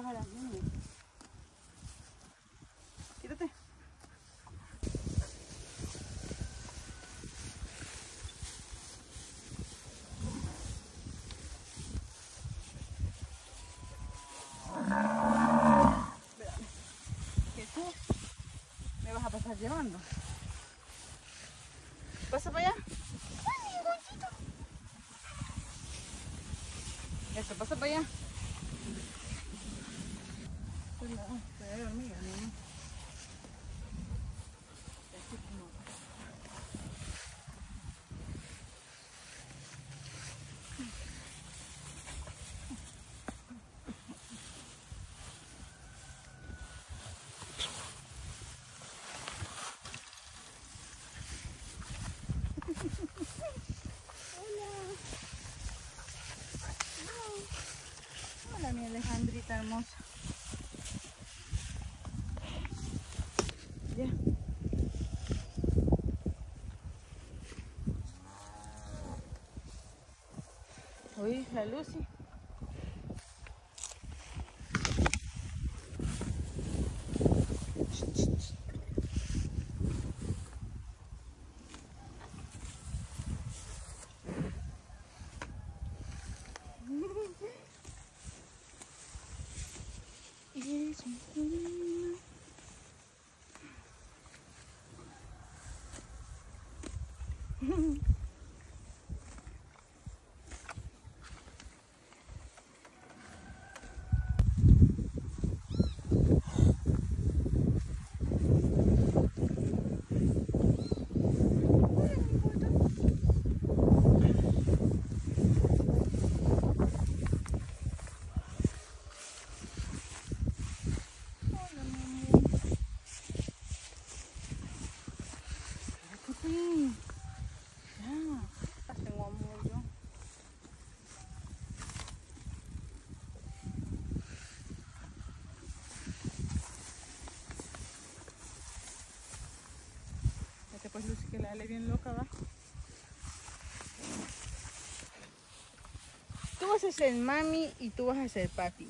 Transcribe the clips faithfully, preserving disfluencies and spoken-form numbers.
a las niñas. Quítate. Espérame. Que tú me vas a pasar llevando. Pasa para allá. Eso, pasa para allá. Pues no, se ve hormiga, ¿no? Así como... Hola, mi Alejandrita hermosa. Ya. Uy, la Lucy. Pues Lucy, que la dale bien loca, va. Tú vas a ser mami y tú vas a ser papi.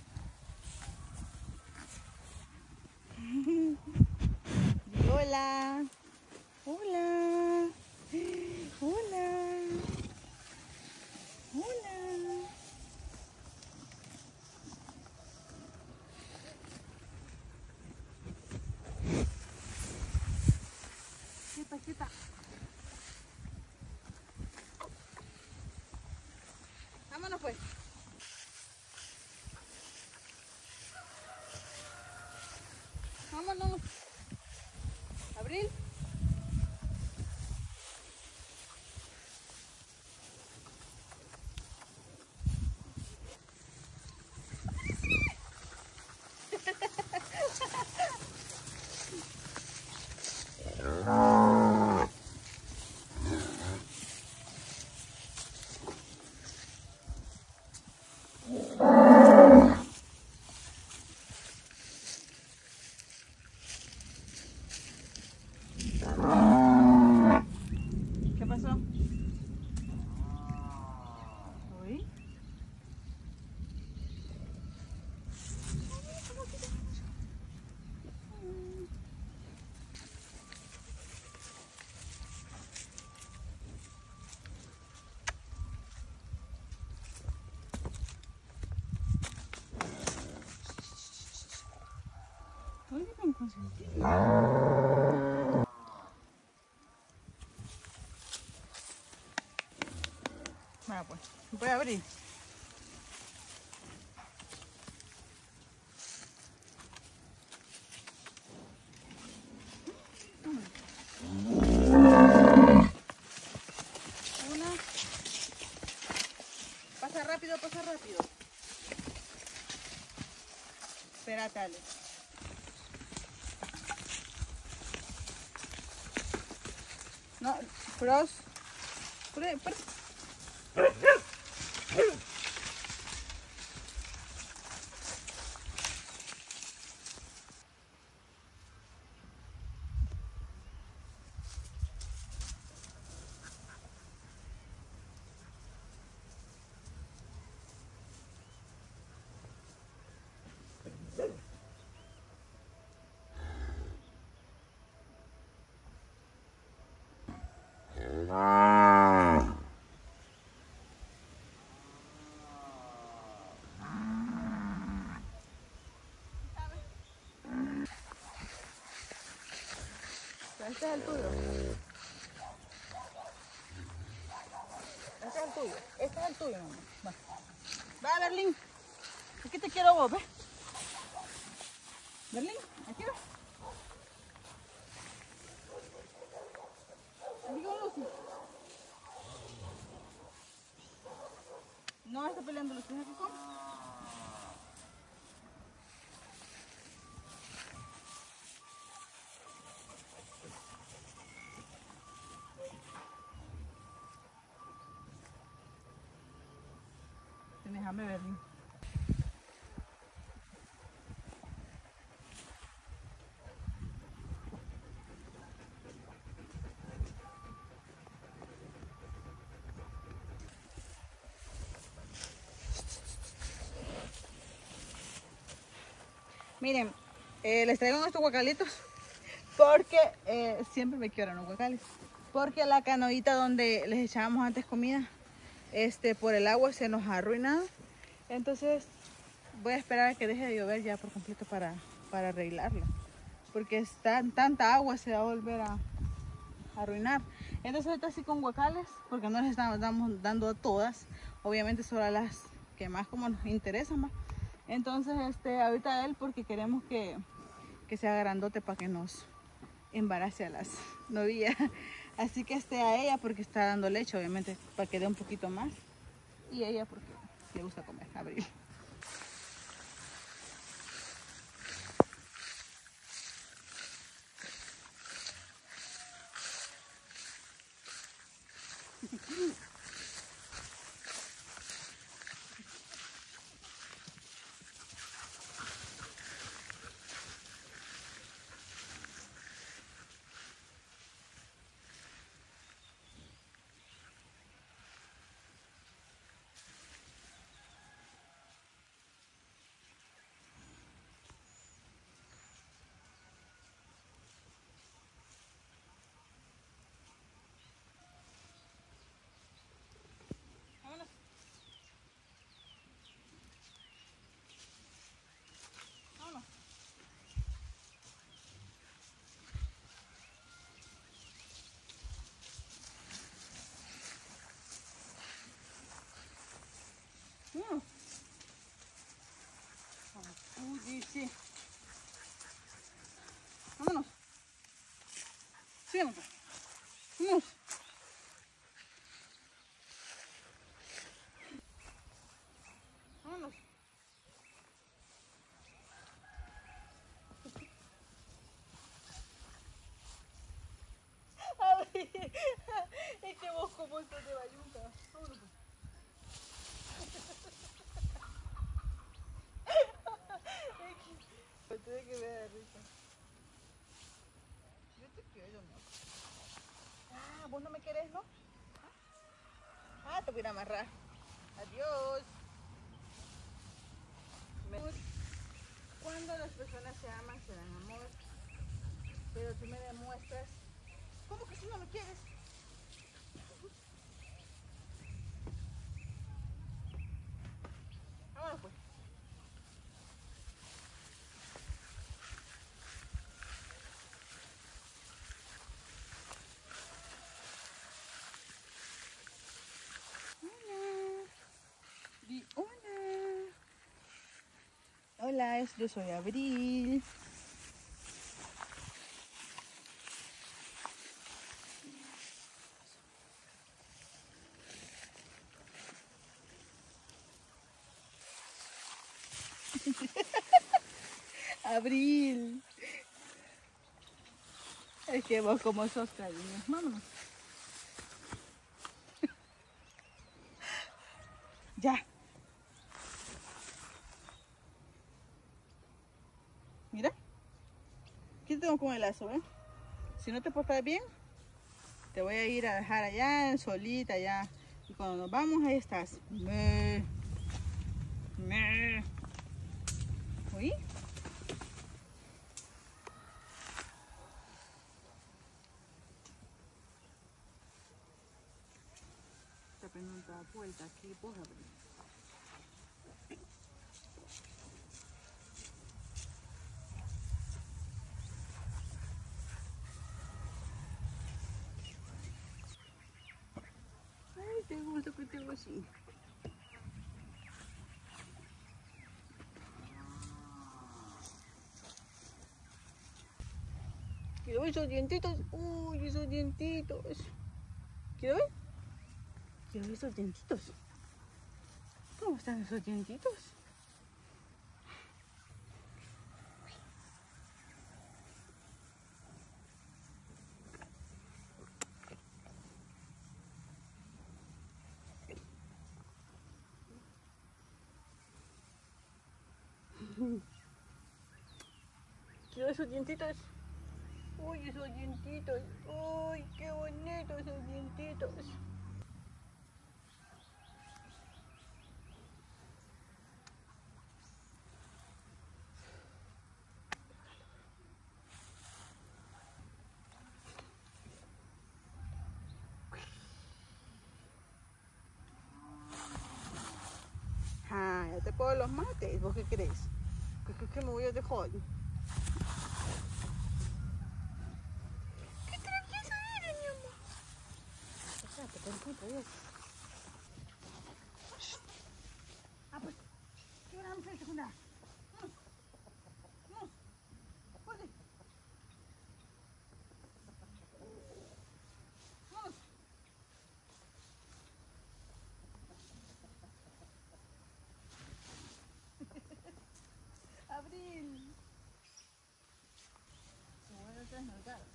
Hola. Hola. Hola. Hola. Quieta, quieta. Vámonos pues. Vámonos. Abril. ¿Qué pasó? ¿Uy? Uy, qué tan consentido. Ah, pues, voy a abrir. Una. Pasa rápido, pasa rápido. Espérate, Ale. No, cross. Por ahí, por ahí. Este es el tuyo. Este es el tuyo. Este es el tuyo, mamá. Va. Va, Berlín. Aquí te quiero vos, ¿ves? Berlín, aquí va. Aquí con Lucy. No está peleando Lucy, aquí con. Tienes hambre, Berlín. Miren, eh, les traigo estos guacalitos porque eh, siempre me quedan los guacales. Porque la canoita donde les echábamos antes comida, este, por el agua se nos ha arruinado. Entonces voy a esperar a que deje de llover ya por completo para, para arreglarla. Porque está, tanta agua se va a volver a, a arruinar. Entonces ahorita sí con guacales, porque no les estamos damos, dando a todas. Obviamente solo a las que más como nos interesan más. Entonces este, ahorita él porque queremos que, que sea grandote para que nos embarace a las novillas. Así que este a ella porque está dando leche, obviamente para que dé un poquito más. Y ella porque le gusta comer, Abril. Mm. Uy, sí. Vámonos. Sígueme. Vámonos. Vámonos. A ver, es que vos como estás de bayunca. Vámonos. Me tiene que ver risa. Yo te quiero, ¿no? Ah, vos no me querés, ¿no? Ah, te voy a ir a amarrar. Adiós. Me... Cuando las personas se aman, se dan amor. Pero tú me demuestras. ¿Cómo que si no me quieres? Vámonos pues. Hola. Hola, yo soy Abril. Abril. Es que vos como sos cariño. Vámonos. Ya. Mira. Aquí te tengo con el lazo, ¿eh? Si no te portas bien, te voy a ir a dejar allá, solita, allá. Y cuando nos vamos, ahí estás. Me. Me. ¿Oí? Está poniendo otra vuelta aquí, pues, Abril. hasta que tengo así. Quiero ver esos dientitos. Uy, esos dientitos. ¿Quiero ver? Quiero ver esos dientitos. ¿Cómo están esos dientitos? Quiero esos dientitos. Uy, esos dientitos. Uy, qué bonitos esos dientitos. Ah, ya te puedo los mates. ¿Vos qué crees? ¿Qué crees que me voy a dejar? ¿Qué travieso eres, mi amor? Espérate, te encuentro yo. Ah, pues, ¿qué vamos a hacer segunda? Vamos, vamos, corre. Vamos. Abril. Se vuelven tres nalgadas.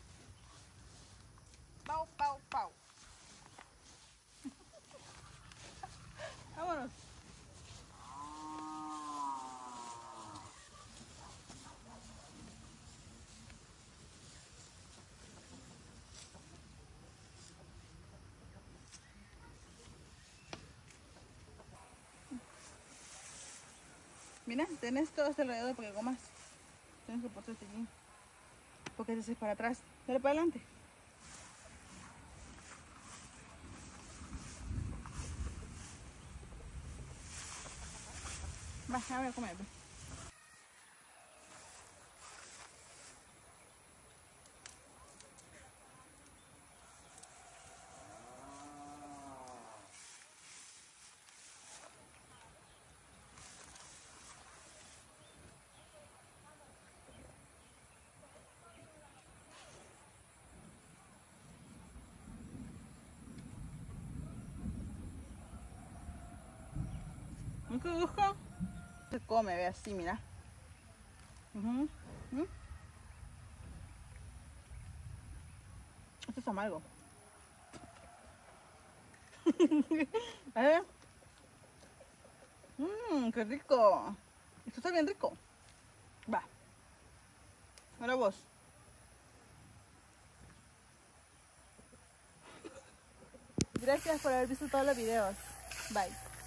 Pau, pau, pau. Vámonos. Mira, tenés todo este alrededor porque comas. Tienes que portarte aquí. Porque te haces para atrás. Dale para adelante. Va, a ver, comer. ¿Qué busca? Se come, ve así, mira. Uh-huh. ¿Mm? Esto es amargo. A ver. Mmm, qué rico. Esto está bien rico. Va. Ahora vos. Gracias por haber visto todos los videos. Bye.